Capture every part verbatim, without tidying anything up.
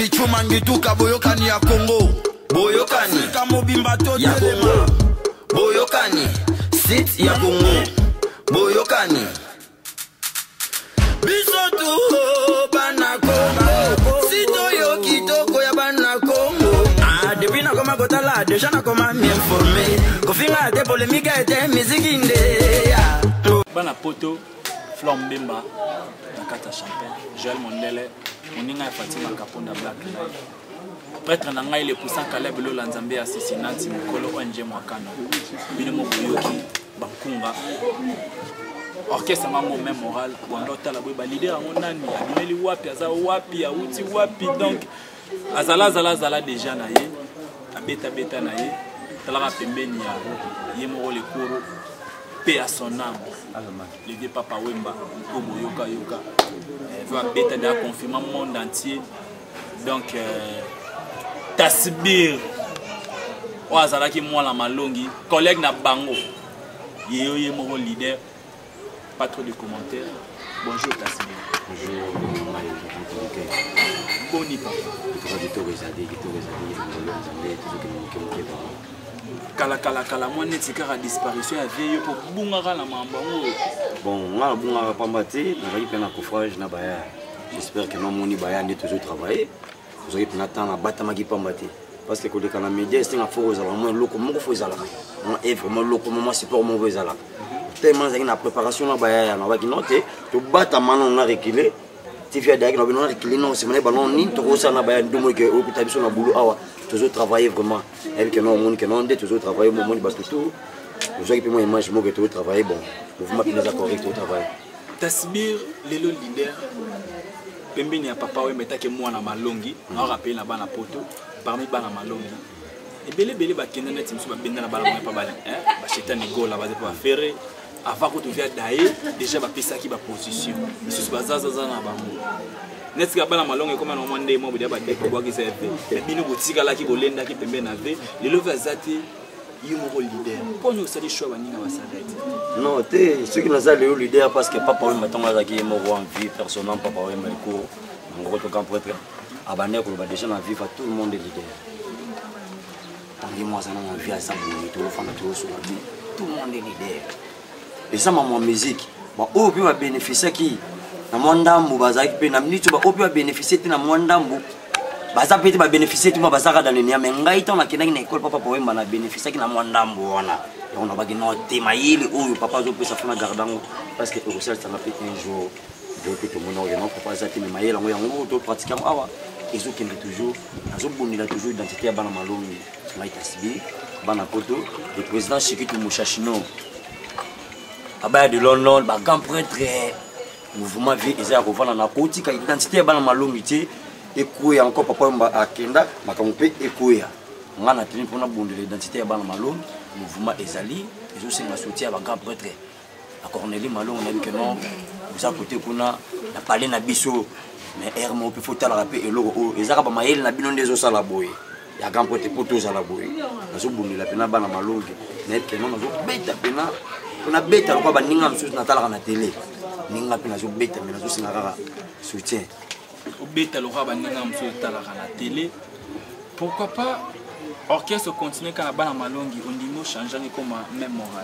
pichumangi tuka boyokani ya Congo. Boyokani ya Congo. Boyokani sit ya Congo. Boyokani biso tu bana Congo. Sito yo kitoko ya bana Congo. Ah, depuis na koma kotala déjà na koma m'informer. Kofinga te polémique ete musique inde. Bana poto Flambemba Nakata Champagne Joël Mondele Moninga et Fatima Kaponda Black Light Prêtre Nangai le poussant Caleb Lola Nzambe assassinati Mukolo O N G Mwakano Binomo Buyoki Bakunga Orchestre Mambo même moral Wandota la Bweba leader en nani Ameli wapi Aza wapi Auti wapi donc Azala Zala Zala déjà naye Abeta Beta naye Talara Pembeni ya Yemoro le Koro paix à son âme. Le vieux Papa Wemba, Kobo Yoka Yoka, va bêta de confirmer le monde entier. Donc, euh, Tasbir, Oazala qui moi la malongi, collègue na Bango, Yéyo Yémoro leader, pas trop de commentaires. Bonjour Tasbir. Bonjour, Boni Papa. Kala kala kala moi netika a disparition ya vieille pour bunga la mambango. Bon, moi bunga pambati, na va y peine coffrage na baya. J'espère que non moni baya n'est toujours travailler. Vous avez plein temps na batama qui pambati. Parce que quand les canaux médias c'est un faux ala, moi loko mon faux ala. Moi est vraiment loko moi c'est pour mon ala. Tellement ça une préparation na baya na va qui noter, to bata manon na reculer. Tu viens d'ailleurs na reculer non, c'est mon ballon ni to ça na baya ndomo que au tabiso na boulot awa. Toujours travailler vraiment. Et que non, on que non, toujours travailler, mon monde parce que tout. Vous avez pu moi image moi que tout travailler bon. Mouvement qui nous a correct tout travail. Tasbir lelo leader. Pembeni ya papa we metake moi na malongi, on rappelle na bana poto parmi bana malongi. Et belé belé ba kende net musu ba benda na bana moi pa bale, hein? Ba chetane gola ba pas faire avant que tu viens d'ailleurs déjà ba pesa ki ba position. Musu ba zaza za na bango. N'est-ce que bana malongi comme on mande mo bi ba deko ba ki serve. Et bino botika la ki bolenda ki pembe na ve, le love azati yumoro leader. Pour nous ça des choix baninga ba sadait. Non, té ceux qui nous a le leader parce que papa we matonga za ki mo en vie personnellement papa we me ko ngoko to camp prêtre. Abane ko ba déjà na vie tout le monde est leader. Tangi moi ça na vie à ça tout le fond tout sur la vie. Tout le monde est leader. Et ça ma musique, ba o bi va bénéficier qui na mwandambu bazaki pe na minute ba opi ba bénéficier na mwandambu baza pe ba bénéficier tu ba bazaka dans le nia mais ngai ton na kinaki na école papa Wemba na bénéficier ki na mwandambu wana et on a ba gino tema yili o papa zo pe sa fona gardango parce que au sel ça m'a fait un jour de que tout mon organe papa za ti mais yela ngo yango to pratiquer awa ezo kende toujours azo bonila toujours identité ya bana malongi ngai Tasbir bana poto le président Chikitu Mushashino abaya de London ba grand prêtre mouvement vie eza kovana na koti ka identité bana malongi ti ekuya encore papa Wemba akenda makampe ekuya ngana tini pona bondela identité bana malongi mouvement ezali ezo senga soutien ba grand prêtre a Cornelie Malongi na que non vous à côté kuna na parler na biso mais hermo pe faut la rapper et logo ezaka ba mayel na bino ndezo sala boy ya grand prêtre poto sala boy nazo bondela pena bana malongi na que non nazo beta pena on beta ko ba ninga msusu na tala na télé ninga pe nazo beta mais nazo singa kaka soutien au beta lo ba ninga msusu tala na télé pourquoi pas orchestre continue quand la bana malongi on dit mo changer comme même moral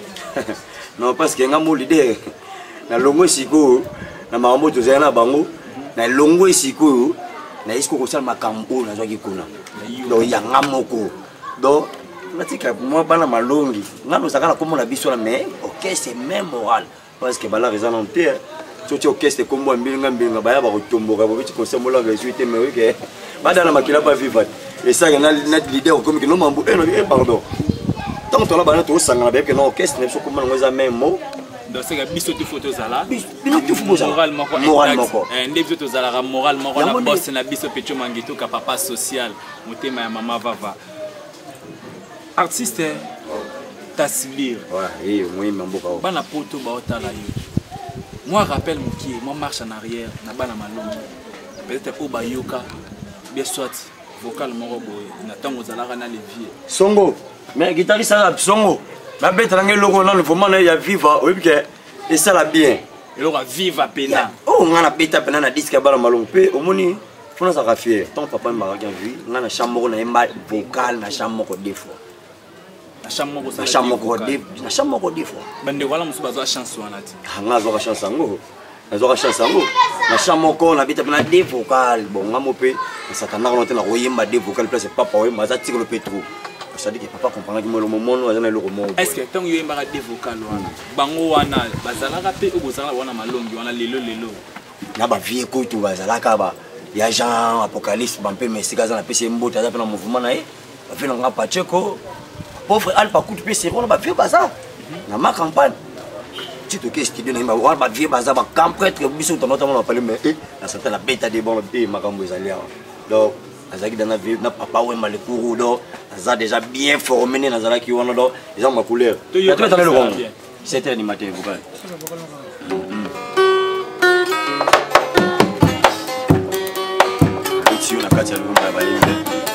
non parce que ngamo leader na longo siko na mambo to zana bango na longo siko na isko ko sala makambo na zoki kuna do ya ngamoko do natika moi bana malongi ngalo sakala comme la biso la mais orchestre même moral parce que bala raison en terre tu orchestre comme moi mbinga mbinga baya ba ko tomboka bo biti conseil mola ga suite mais oui que bada na makila pas vivre et ça na leader comme que non mambo eh pardon tant que la bana to sanga ba que non orchestre ne so comme ngoza même mot donc c'est que biso tu photos là biso photos moral moko moral moko eh ndé biso to zala moral moko na boss na biso pecho mangito ka papa social motema ya mama vava artiste Tasbir ouais et moi mamboka bana poto ba otala yo moi rappelle moki moi marche en arrière na bana malongi peut-être au bayoka bien soit vocal moko boy na tango zalaka na levier songo mais guitariste ça songo na bête na ngelo na le moment na ya viva oui que et ça la bien et là viva pena oh on a bête pena na disque bana malongi pe omoni faut nous en fier. Ton papa m'a vu, on a chambre on a un vocal, na chambre des fois. La chambre Na chambre des, na chambre des fois. Bande voilà musu bazo chance wana ti. On a zo chance ngo. Na zo chance ngo. Na chambre ko na bita na des vocal. Bon, on a mopé, ça t'a na on a royemba des vocal place papa ouais, ma za tire le pétro. Ça dit que papa comprend que le moment où on a le roman. Est-ce que tant yoyemba des vocal wana. Bango wana bazala ka pe obozala wana malongi wana lelo lelo. Na ba vie ko tu bazala ka ba. Ya Jean Apocalypse bampé mais c'est gazan la P C Mbote ça fait un mouvement na e. Ba fait nga Pacheco. Pauvre Alpha coup de P C on ba vie baza. Na ma campagne. Tu te qu'est-ce qui donne ba ba vie baza ba camp prêtre biso to notamment on parler mais eh la santé la bête des bons et makambo zalia. Donc azaki dans la vie na papa ouais mal couru do. Ça déjà bien formé na zala ki wana do. Ils ont ma couleur. Tu vas dans le rond. sept heures du matin vous voyez. Na kati ya lumba ya balimbe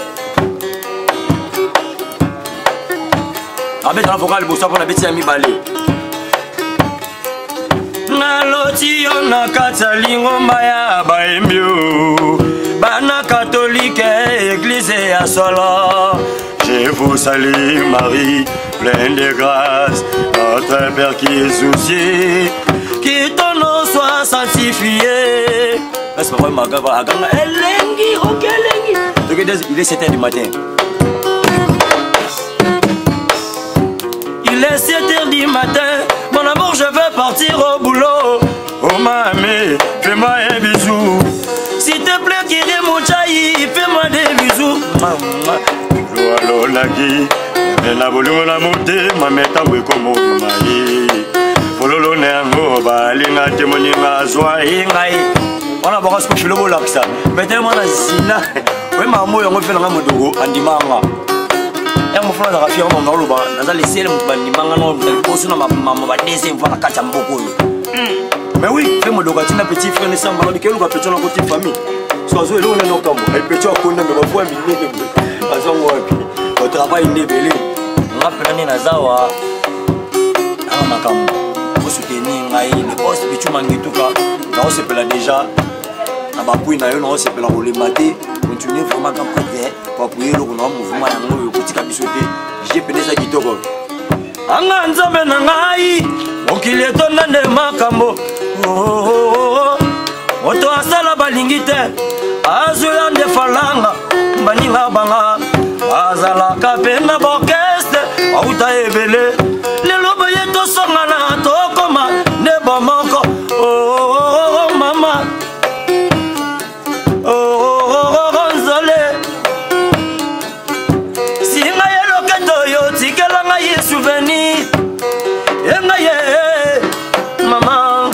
abeta na vocal bosa pona beti ya mibale na loti yo na kati ya lingomba ya baimbi bana catholique église ya solo. Je vous salue Marie pleine de grâce, notre Père qui est soucié, que ton nom soit sanctifié. C'est pas vrai, ma gaba, aganga, elengi, ok, elengi. Il est sept heures du matin. Il est sept heures du matin. Mon amour, je vais partir au boulot. Oh mamie, fais-moi un bisou. S'il te plaît, Kiri Mouchaï, fais-moi des bisous. Maman, Loalo Lagi, la boulot la montée, ma meta oui comme au maï. Fololo Nengo, Balinga, Témoninga, Zoa, Ingaï. On a beaucoup de choses à faire. Mais tellement de zina. Oui, ma mère, on fait un modogo, un dimanga. Et mon frère a fait un moment où on a laissé le dimanga, on a posé ma maman, va descendre voir la carte en beaucoup. Mais oui, fais mon dogo, tu n'as petit frère, ne semble pas que nous avons une petite famille. Soit nous, on est nos camps. Et petit, on connaît, mais on voit un millier de bruit. Parce qu'on on travaille une débellée. On a plein de nazawa. On a camp. Pour soutenir, les boss, tu m'as dit tout cas. On se pèle déjà. Abapui na yo na se pela le maté continuer vraiment comme prêtre pour appuyer le mouvement ya ngoyo kotika bisote j'ai peneza kitoko anga nzambe na ngai okili etonda nde makambo moto asala balingi te azwela nde falanga baninga banga azalaka pe na borkestre auta ebele lelo boye tosongana tokoma nde bomoko mama. Souvenir, maman.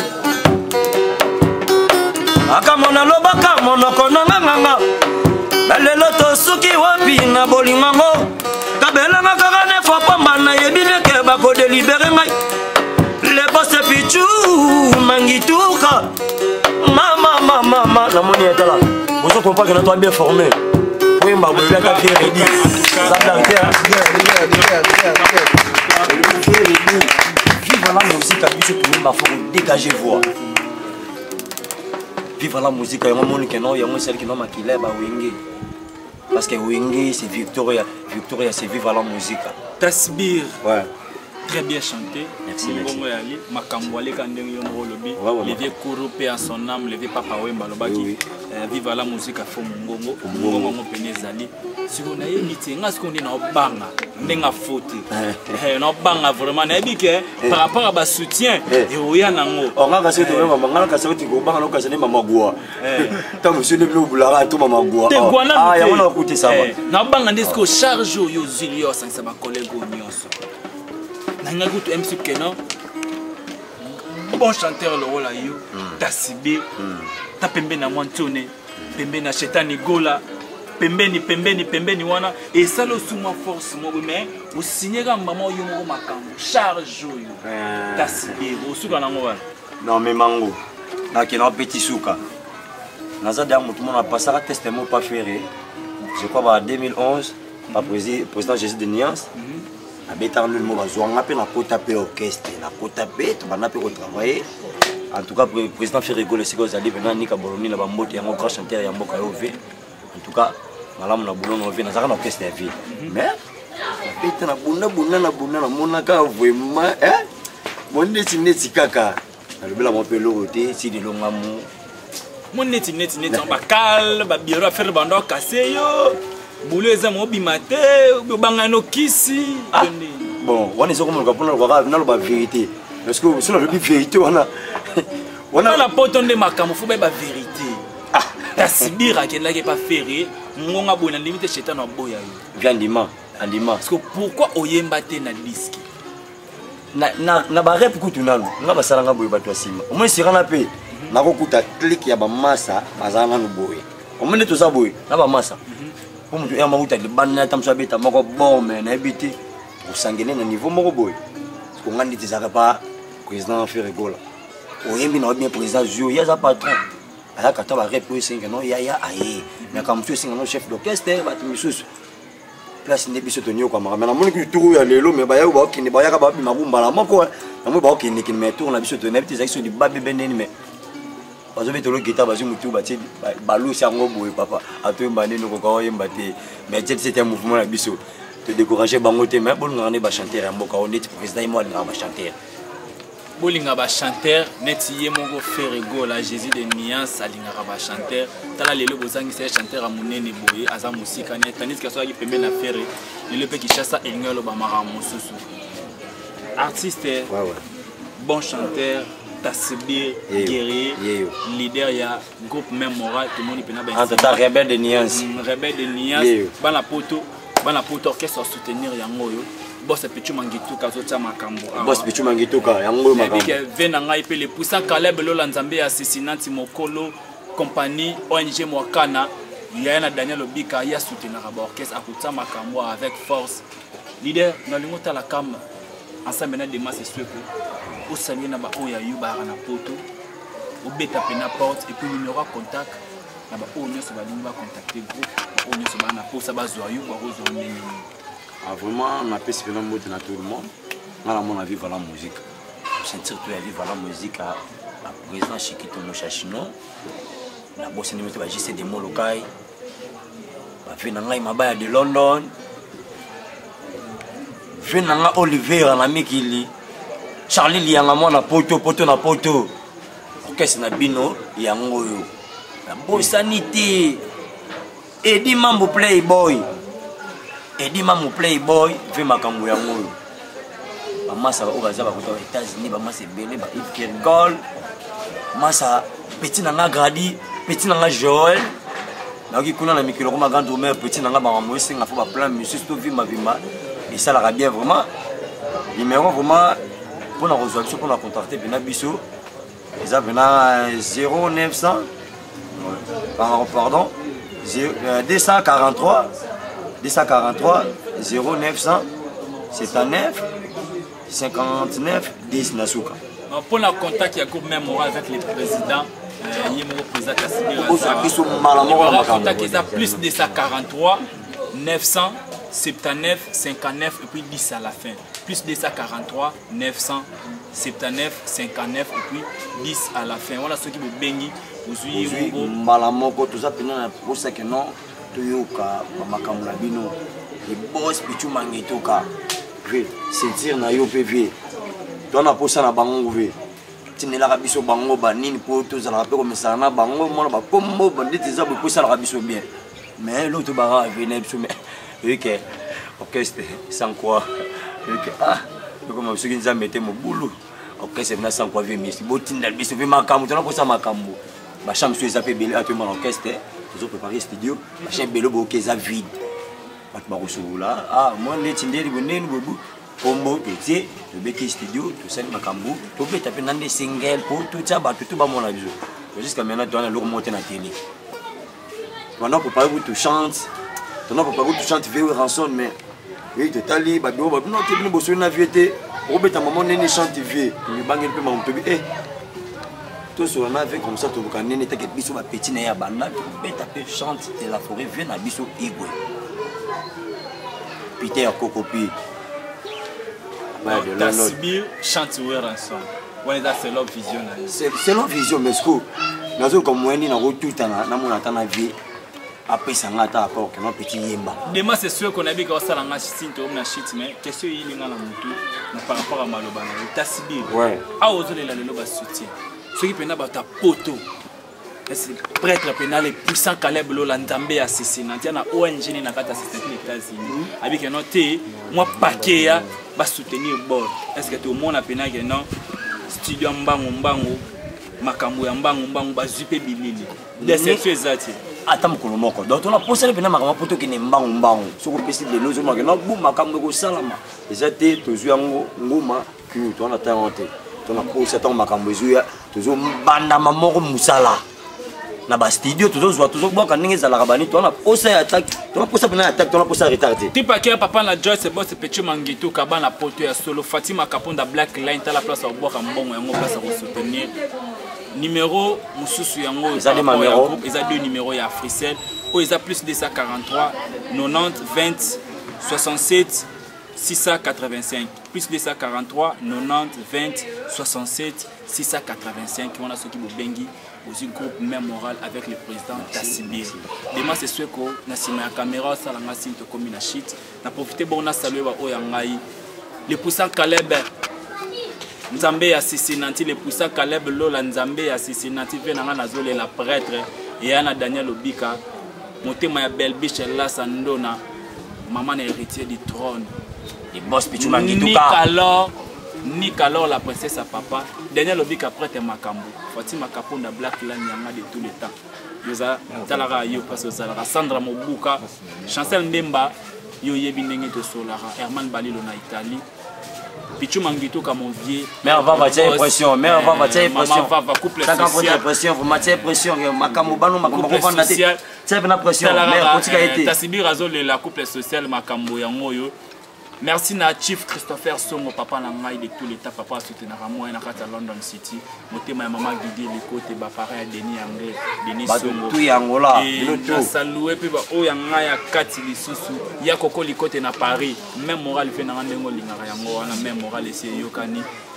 Akamona lobaka monoko nanganga. Balelo to suki wapi na bolingango. Kabela ngaka ne fa pamba na yebine ke ba ko délibérer ngai. Le boss pichu mangituka. Mama mama mama la moni est là. Vous comprenez que nous sommes bien formés. Oui, ma boule ta fille ready. Ça danse bien. Vive la musique, à tout le monde, il faut dégager voix. Vive la musique, il y a un moment qui non, il y a un celle qui non qui lève à Wingé. Parce que Wingé c'est Victoria, Victoria c'est vive la musique. Tasbir. Ouais. Très bien chanté. Merci, merci. Makambouale Kandeng Yomro Lobi. Les vieux Kourou, paix à son âme, les vieux Papa Wemba Lobaki. Vive la musique à Fou Mungongo. Mungongo Penezali. Si vous n'avez mis ce qu'on dit dans Banga, n'a faute. Dans Banga vraiment, par rapport à ma soutien, et où il y a un mot. On a cassé tout le monde, on a cassé tout le monde, on a cassé les mamagua. Tant que je ne veux pas tout mamagua. Ah, il y a un côté ça. Dans Banga, on a charge au Yozilio, ça va coller au Nyos. Nanga goûte M C Keno, bon chanteur le rôle à you, Tassibé, ta pembe na Montone, pembe na Chetani Gola, pembe ni pembe ni pembe ni wana, et ça le sous ma force, moi mais vous signez un maman you mo makambo, charge you, Tassibé, vous souka na moi. Non mais mango, na kena petit souka, naza dernièrement tout le monde a passé à tester mon pas ferré, je crois en deux mille onze, par président Jésus de Nias. Abeta le mot bazouanga pe na kota pe orchestre na kota pe to bana pe ko travailler En tout cas, le président fait rigoler ce que vous allez venir, Nika Boloni, la Bambote, un grand chanteur, un bon caillou. En tout cas, madame la boulon, on vient dans un orchestre de vie. Mais, la na bunda bunda na bunda na monaka vraiment, hein? Mon neti neti kaka. Le bel mon pelo côté, si de longamu. Mon neti neti neti, on va cal, va bien faire le bandon cassé yo. Boulez à mon bimate, bangano kisi. Bon, on est sur comme le capon, on va la vérité. Parce que si on a la vérité, on a. On a la pote de ma camoufle, la vérité. Ah, la Sibira qui n'est pas ferré, mon abon a limité chez un boya. Viens dima, andima. Parce que pourquoi oyembate na disque? Na na na ba rep kutu nanu, nga ba salanga boy batwa sima. Au moins si rana pe, na ko kuta click ya ba massa, bazanga no boy. Au moins to sa boy, na ba massa. Pour mutu ya mahuta le banna tamso beta moko bombe na ebiti. Pour sangene na niveau moko boy. Parce que ngandi tizaka pa président fait rigola. Oyembi na bien président Zio, ya za patron. Aya kata ba rep cinq non ya ya aye. Mais comme tu cinq non chef d'orchestre, ba timisus. Place ne biso tonyo kwa mara. Mais na moni ku turu ya lelo mais ba ya ba kini ba ya ka ba bi mabumba la moko. Na mo ba kini kini mais tour na biso tonyo petit action di babi beneni mais. Bazo betolo guitar bazo mutu ba ti balu sango boy papa. Ato mbane no ko yemba te. Mais c'était un mouvement na biso. Te décourager bangote mais bon ngane ba chanter ya mboka on est président moi na ba chanter. Bolinga ba chanteur neti ye moko faire go la Jésus de Niance alinga ba chanteur tala lelo bozangi c'est chanteur amunene boye aza musika ne tandis que soit qui pembe na faire lelo pe ki chassa elinga lo ba mara mususu artiste ouais, ouais. Bon chanteur Tassibir guerrier leader ya groupe même moral tout le monde pena ben entre ta rebelle de Niance rebelle de Niance bana poto bana poto orchestre soutenir yango yo boss Pichu Mangituka zotia makambo boss Pichu Mangituka yango makambo que vena ngai pe le puissant Caleb Lola Nzambe assassinati mokolo compagnie O N G Mwakana ya na Daniel Obika ya soutenir ba orchestre akutia makambo avec force leader na lingota la cam ensemble na demain c'est sûr que au saluer na ba oya yuba na poto au beta pena porte et puis numéro contact na ba oyo nyose ba lingi ba contacter groupe oyo nyose ba na posa ba zoyo ba rozo nini. Ah, vraiment, on a pu se faire un mot dans tout le monde. On a mon avis, voilà la musique. On sentir tout la vie, voilà la musique. À présent, Chiquito Mochachino. La bosse de la J C de Molokai. La fille n'a pas de London. La fille n'a pas Olivier, un ami qui lit. Charlie, il y a un moment, na poto, poto, na poto. Orchestre na bino, il y a un ngoyo. La bosse sanité. Eddie Mambo Playboy. Et dit maman playboy fait ma cambo ya moyo maman ça va au bazar aux États-Unis maman c'est belé ba Yves Kergol massa petit nanga gradi petit nanga Joël na ki kuna na mikilo comme grande mère petit nanga ba maman singa faut ba plan monsieur to vima vima et ça la bien vraiment numéro vraiment pour la résolution pour la contacter bina biso ils avaient zéro neuf cents pardon deux cent quarante-trois deux cent quarante-trois zéro neuf cent soixante-neuf cinquante-neuf dix Nasuka. Pour le contact, il y a groupe même avec le président. Il y a le président Tassibir. Le contact est à plus de cent quarante-trois neuf cent soixante-neuf cinquante-neuf et puis dix à la fin. Plus de cent quarante-trois neuf cent soixante-neuf cinquante-neuf et puis dix à la fin. Voilà ce qui me bengi. Vous suivez Malamoko, tout ça, pour ça que non. Toyoka makambo na bino le boss Pichu Mangituka ve sentir na yo P V to na posa na bango ve tinela ka biso bango ba nini po to za la pe ko mesana na bango mona ba kombo banditi za bo posa la biso bien mais l'autre bara venait biso mais OK orchestre sans quoi OK ah comme ceux qui nous a metté mon boulot orchestre na sans quoi ve misi botinda biso ve makambo to na posa makambo ba chambre so ezapé belé à tout mon orchestre. Ils ont préparé le studio, la chaîne Bello Boké est vide. Ah, moi, les Tindé, les Bonen, Bobo, Pombo, Pété, le Béki Studio, tout ça, le Macambou, tout le tapé dans des singles, pour tout ça, tout le monde a vu. Jusqu'à maintenant, tu as le remonter dans la télé. Maintenant, pour pas vous, tu chantes. Maintenant, pour pas vous, tu chantes, tu fais rançon, mais. Oui, tu t'as dit, bah, non, tu es venu bosser une aviété. Pour que ta maman n'ait chante, tu fais. Tu bangs un peu, mon bébé. Eh. Tout sur un avec comme ça, tu vois, tu as biso ma petite naya bana, tu peux taper chante de la forêt, viens à biso igwe. Peter Kokopi. Tassibir chante ensemble. Ouais, c'est leur vision. C'est leur vision, mais ce que nous avons comme on est dans tout temps, dans mon temps de vie, après ça, on a encore un petit yemba. Demain, c'est sûr qu'on a vu que ça a chité, on a chité, mais qu'est-ce qu'il y a dans la moto par rapport à Malobana? T'as subi. Ouais. Ah, aux autres, il a le soutien. Ceux qui peuvent ta poteau. Prêtre pénal et puissant Caleb Lolandambé assassinat. Il y a un O N G qui a assisté aux États-Unis. Avec un noté, moi, paquet, va soutenir le bord. Est-ce que tout le monde a pénal que non? Studio Mbango Mbango, Makambo Mbango Mbango, Bazupe Bilili. Déception exacte. Attends, Kolomoko. Donc, on a posé le pénal Makambo pour que Mbango Mbango. Ce qu'on peut dire, nous avons dit, non, Makambo Salama. Et c'était toujours un Ngoma qui nous a tenté. On a posé ton Makambo, toujours Banda Mamoro Moussala. Na ba studio toujours toujours bon quand ningi za la rabani to na posa attaque to na posa pena attaque to na posa retardé tipa ke papa na Joyce boss petit mangito kaba na poto ya solo Fatima Kaponda Black Line ta la place au boka mbongo yango place au soutenir numéro mususu yango za de numéro eza deux numéros ya Africell o eza plus deux cent quarante-trois quatre-vingt-dix vingt soixante-sept six cent quatre-vingt-cinq plus deux cent quarante-trois quatre-vingt-dix vingt soixante-sept six cent quatre-vingt-cinq on a ceux qui vous bengi aussi groupe mémoral avec le président Tassibir. Demain c'est ce que na sima caméra ça la machine to comme na shit na profiter bon na saluer ba oyangai le puissant Caleb Nzambe assassinati le puissant Caleb Lola Nzambe assassinati venanga na zole la prêtre et ana Daniel Obika motema ya Belbiche la Sandona maman héritier du trône et boss Pichuma Ngituka alors Nick alors la princesse à papa Daniel Obika prêtre Makambo Fatima Kaponda Black Line Yanga de tous les temps yoza talara yo parce que Salara Sandra Mobuka Chancel Mbemba yo yebi ndenge to solara Herman Balilo na Italie Pichuma Ngituka mon vieux mais on va battre impression mais on va battre impression va va couple social pression vous matcher pression Makambo bano Makambo vanda te c'est une pression mais continue à été Tassibir azole la couple social Makambo yango yo. Merci na Chief Christopher Songo papa na ngai de tous les temps papa soutenir moi na kata London City motema ya maman Guidi le côté ba parent Denis Anglais Denis Songo tout yangola le saluer pe ba o ya ngai ya kati lisusu ya koko li côté na Paris même moral fait na ndengo lingara yango wana même moral esi yokani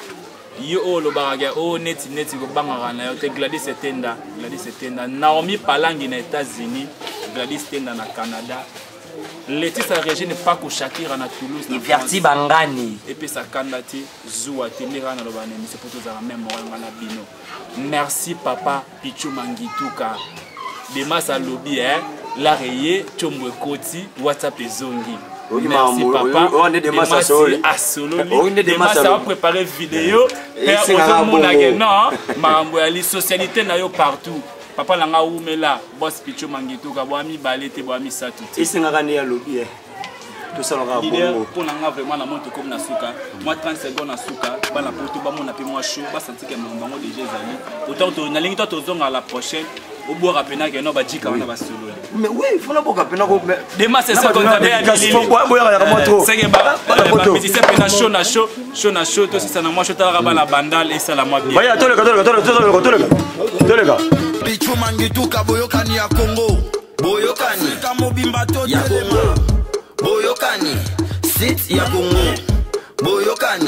yo o lo baraga o neti neti ko bangara na yo te Gladys Tenda Gladys Tenda Naomi Palangi na États-Unis Gladys Tenda na Canada Laetitia Régine Paco Shakira na Toulouse na Verti Bangani et puis sa candidate Zoua Temira na lobane c'est pour tous la même moral na bino. Merci papa Pichuma Ngituka demain ça lobby hein la rayé Chombo Koti WhatsApp ezongi. Merci papa on est demain ça solo à solo demain ça va préparer vidéo et on monde a non mambo ya li socialité na yo partout. Papa langa oumela boss Pichuma Ngituka boami balete boami satuti isengaka ne ya lobby tout ça langa bongo pour nanga vraiment na monte comme na suka moi trente secondes na suka bana poto ba mona pe moi chaud ba sentir que mon bango déjà zali autant to na lingi to zonga la prochaine au boire apena que no ba jika wana ba solo mais oui il faut la boka pena ko demain c'est ça qu'on a bien dit c'est que ba petit c'est pena chaud na chaud chaud na chaud to c'est na moi chaud ta ba la bandale et ça la moi bien vaya toleka toleka toleka toleka toleka Pichuma Ngituka boyokani ya Congo boyokani kamobimba to ya Congo boyokani sit ya Congo boyokani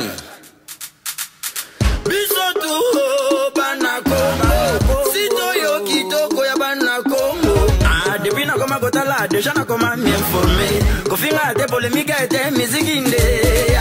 bisotu bana Congo sito yo kitoko ya bana Congo ah depuis na koma kotala déjà na koma m'informer kofinga te polémique était musique inde